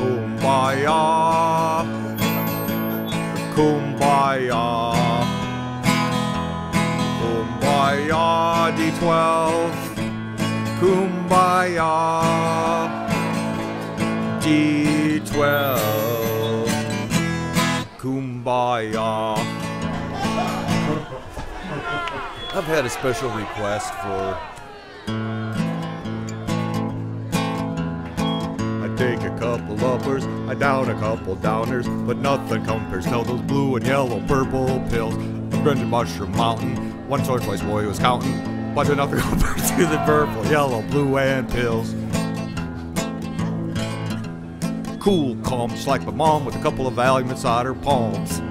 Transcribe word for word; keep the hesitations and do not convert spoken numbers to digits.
Kumbaya, kumbaya, kumbaya, D twelve, kumbaya, D twelve, kumbaya. I've had a special request for I take a couple uppers, I down a couple downers, but nothing compares to those blue and yellow purple pills. I'm going to Mushroom Mountain, one source place boy was counting, but nothing compares to the purple, yellow, blue, and pills. Cool, calm, just like my mom with a couple of Valium inside her palms.